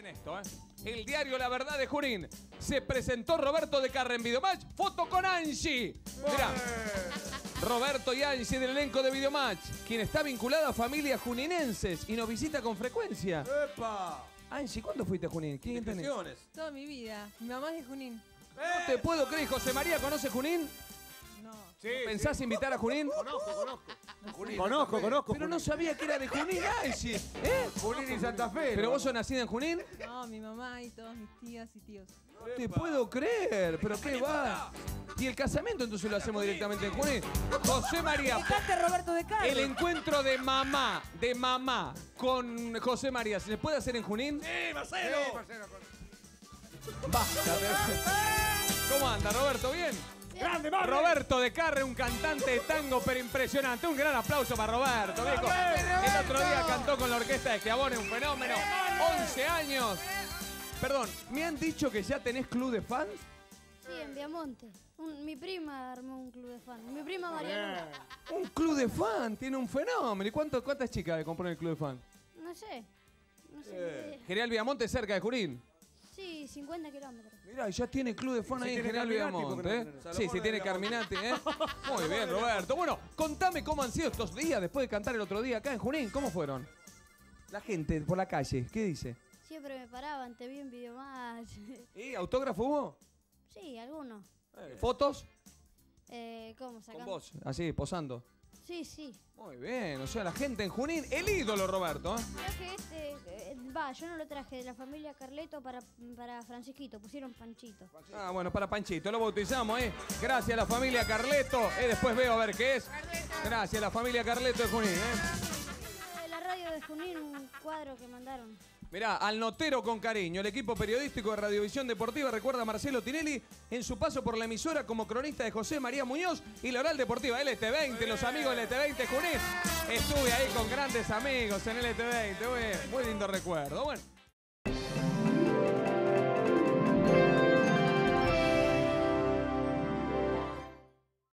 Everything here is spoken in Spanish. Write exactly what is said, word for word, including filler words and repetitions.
bien esto, ¿eh? El diario La Verdad de Junín. Se presentó Roberto de Carre en Videomatch. Foto con Angie. Mirá. Roberto y Angie del elenco de Videomatch, quien está vinculado a familias juninenses y nos visita con frecuencia. ¡Epa! Angie, ¿cuándo fuiste a Junín? ¿Quién tenés? Toda mi vida. Mi mamá es de Junín. No te puedo creer. ¿José María conoce Junín? No. Sí, ¿Pensás sí. invitar a Junín? Conozco, conozco. Junín. Conozco, conozco. Pero no sabía que era de Junín, Angie. ¿Eh? Junín y Santa Fe. ¿Pero ¿no? vos sos nacida en Junín? No, mi mamá y todas mis tías y tíos. No te puedo creer. ¿Pero qué va? Y el casamiento entonces lo hacemos directamente en Junín. José María. Dejate Roberto de Carre. El encuentro de mamá, de mamá con José María, ¿se le puede hacer en Junín? ¡Sí, Marcelo! Sí, Marcelo. Basta. ¿Cómo anda, Roberto? ¿Bien? ¡Grande, Marcelo! Roberto de Carre, un cantante de tango pero impresionante. Un gran aplauso para Roberto, viejo. El otro día cantó con la orquesta de Schiavone, un fenómeno. once años. Perdón, ¿me han dicho que ya tenés club de fans? Sí, en Viamonte. Un- mi prima armó un club de fans. Mi prima Mariana. Un club de fans, tiene un fenómeno. ¿Y cuánto, cuántas chicas le compran el club de fans? No sé. No sé. Eh. General Viamonte, cerca de Junín. Sí, cincuenta kilómetros. Mirá, ya tiene club de fans Si ahí en tiene General Carminati, Viamonte, ¿por qué no ¿eh? tiene? Sí, sí tiene Carminati, ¿eh? Muy bien, Roberto. Bueno, contame cómo han sido estos días después de cantar el otro día acá en Junín. ¿Cómo fueron? La gente por la calle, ¿qué dice? Siempre me paraban, te vi en Videomatch. ¿Y autógrafo hubo? Sí, algunos. Eh, ¿Fotos? Eh, ¿Cómo Con sacan? vos, así, posando. Sí, sí. Muy bien, o sea, la gente en Junín, el ídolo, Roberto, ¿eh? Traje este. eh, Va, yo no lo traje de la familia Carleto para, para Francisquito. Pusieron Panchito. Ah, bueno, para Panchito, lo bautizamos, ¿eh? Gracias a la familia Carleto. Eh, después veo a ver qué es. Gracias a la familia Carleto de Junín, ¿eh? De la radio de Junín, un cuadro que mandaron. Mirá, al notero con cariño, el equipo periodístico de Radiovisión Deportiva recuerda a Marcelo Tinelli en su paso por la emisora como cronista de José María Muñoz y la Oral Deportiva L T veinte, los amigos del L T veinte Junín. Estuve ahí con grandes amigos en L T veinte, muy, muy lindo recuerdo. Bueno.